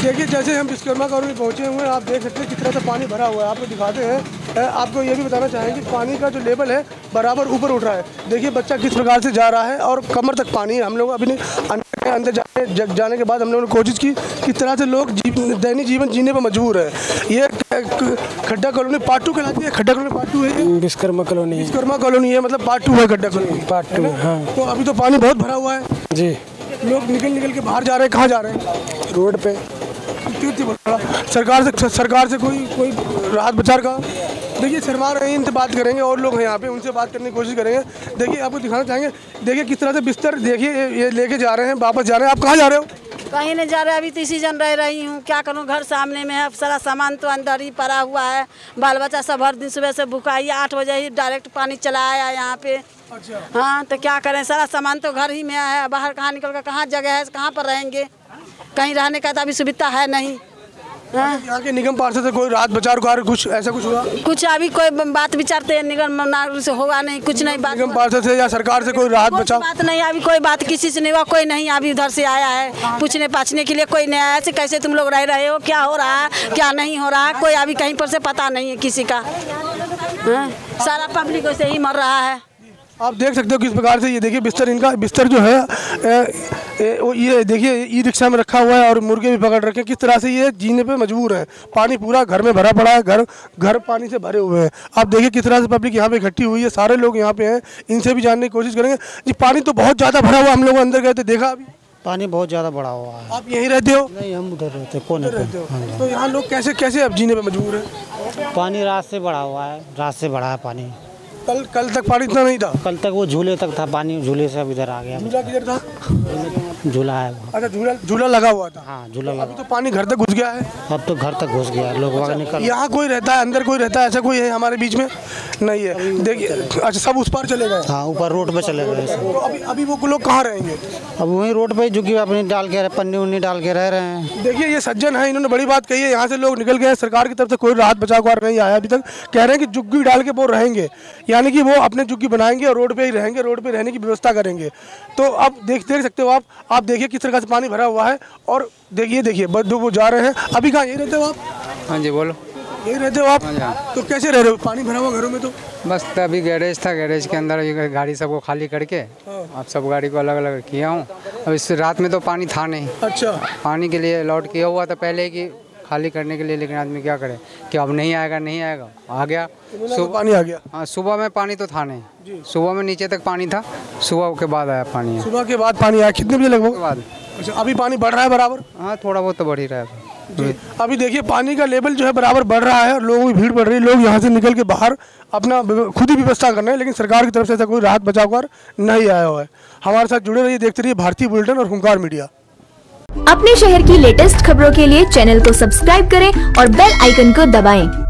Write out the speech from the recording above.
देखिए जैसे हम विश्वकर्मा कॉलोनी पहुँचे हुए हैं, आप देख सकते हैं किस तरह से पानी भरा हुआ है। आपको दिखाते हैं, आपको ये भी बताना चाहेंगे कि पानी का जो लेवल है बराबर ऊपर उठ रहा है। देखिए बच्चा किस प्रकार से जा रहा है और कमर तक पानी है। हम लोग अभी अंदर जाने के बाद हम लोगों ने कोशिश की किस तरह से लोग दैनिक जीवन जीने पर मजबूर है। ये खड्डा कॉलोनी पार्ट 2 कहलाती है। खड्डा कॉलोनी पार्ट 2 है, विश्वकर्मा कॉलोनी है, मतलब पार्ट 2 है खड्डा कॉलोनी पार्ट 2। हाँ, तो अभी तो पानी बहुत भरा हुआ है जी। लोग निकल के बाहर जा रहे हैं। कहाँ जा रहे हैं? रोड पे। सरकार से कोई राहत बचाव का देखिए शर्मा रहे हैं। इनसे बात करेंगे और लोग हैं यहाँ पे, उनसे बात करने की कोशिश करेंगे। देखिए आपको दिखाना चाहेंगे, देखिए किस तरह से बिस्तर देखिए ये लेके जा रहे हैं, वापस जा रहे हैं। आप कहाँ जा रहे हो? कहीं नहीं जा रहे, अभी तो इसी जन रह रही हूँ। क्या करूँ, घर सामने में है, सारा सामान तो अंदर ही पड़ा हुआ है। बाल बच्चा सब हर दिन सुबह से भूखा ही, 8 बजे ही डायरेक्ट पानी चला आया यहाँ पे। अच्छा। हाँ, तो क्या करें, सारा सामान तो घर ही में है। बाहर कहाँ निकल कर कहाँ जगह है, कहाँ पर रहेंगे? कहीं रहने का तो अभी सुविधा है नहीं। यहाँ के निगम पार्षद से कोई राहत बचाव कार्य कुछ ऐसा कुछ हुआ? कुछ अभी कोई बात विचारते हैं निगम से होगा नहीं, कुछ नहीं बात। निगम पार्षद से या सरकार से कोई राहत बचाव बात नहीं, अभी कोई बात किसी से नहीं हुआ। कोई नहीं अभी उधर से आया है पूछने पाछने के लिए, कोई नहीं आया। कैसे तुम लोग रह रहे हो, क्या हो रहा है, क्या नहीं हो रहा है, कोई अभी कहीं पर से पता नहीं है किसी का। सारा पब्लिक वैसे ही मर रहा है। आप देख सकते हो किस प्रकार से ये देखिए बिस्तर जो है ये देखिए ई रिक्शा में रखा हुआ है और मुर्गे भी पकड़ रखे हैं। किस तरह से ये जीने पे मजबूर है। पानी पूरा घर में भरा पड़ा है, घर पानी से भरे हुए हैं। आप देखिए किस तरह से पब्लिक यहाँ पे इकट्ठी हुई है। सारे लोग यहाँ पे हैं, इनसे भी जानने की कोशिश करेंगे। जी पानी तो बहुत ज़्यादा भरा हुआ, हम लोग अंदर गए थे, देखा अभी पानी बहुत ज़्यादा बढ़ा हुआ है। आप यहीं रहते हो? नहीं, हम उधर रहते कोने रहते हो। तो यहाँ लोग कैसे अब जीने पे मजबूर है? पानी रात से बढ़ा हुआ है, रात से बढ़ा है पानी। कल तक पानी इतना नहीं था? कल तक वो झूले तक था पानी, झूले से अब इधर आ गया। झूला किधर था? झूला है। अच्छा, झूला लगा हुआ था। हाँ, झूला लगा। अभी तो पानी घर तक घुस गया है। अब तो घर तक घुस गया है, लोग वहाँ निकल। यहाँ कोई रहता है, अंदर कोई रहता है, ऐसा कोई है हमारे बीच में? नहीं है। देखिए अच्छा, सब उस पार चले गए? हाँ, ऊपर रोड पे चले गए। तो अभी वो लोग कहाँ रहेंगे? अब वहीं रोड पे झुग्गी अपनी डाल के पन्नी उन्नी डाल के रह रहे हैं। देखिए ये सज्जन है, इन्होंने बड़ी बात कही है। यहाँ से लोग निकल गए, सरकार की तरफ से कोई राहत बचाव कार्य नहीं आया अभी तक। कह रहे हैं कि झुग्गी डाल के वो रहेंगे, यानी कि वो अपने झुग्गी बनाएंगे और रोड पे ही रहेंगे, रोड पे रहने की व्यवस्था करेंगे। तो अब देख सकते हो आप देखिए किस तरह से पानी भरा हुआ है। और देखिए वो जा रहे हैं। अभी कहाँ यही रहते हो आप? हाँ जी, बोलो। यही रहते हो आप? तो कैसे रह रहे हो पानी भरा हुआ घरों में? तो बस अभी गैरेज था, गैरेज के अंदर गाड़ी सबको खाली करके अब सब गाड़ी को अलग अलग किया हूँ। अब इस रात में तो पानी था नहीं। अच्छा। पानी के लिए अलॉट किया हुआ था पहले कि खाली करने के लिए, लेकिन आदमी क्या करे कि अब नहीं आएगा आ गया। सुबह पानी आ गया? हाँ, सुबह में पानी तो था नहीं। सुबह में नीचे तक पानी था, सुबह के बाद आया पानी। सुबह के बाद पानी आया? कितने बजे लगभग? बाद। अच्छा, अभी पानी बढ़ रहा है बराबर? हाँ, थोड़ा बहुत तो बढ़ ही रहा है। अभी देखिए पानी का लेवल जो है बराबर बढ़ रहा है और लोगों की भीड़ बढ़ रही है। लोग यहाँ से निकल के बाहर अपना खुद ही व्यवस्था कर रहे हैं, लेकिन सरकार की तरफ से ऐसा कोई राहत बचाव कर नहीं आया हुआ है। हमारे साथ जुड़े रहिए, देखते रहिए भारतीय बुलेटिन और हुंकार मीडिया। अपने शहर की लेटेस्ट खबरों के लिए चैनल को सब्सक्राइब करें और बेल आइकन को दबाएं।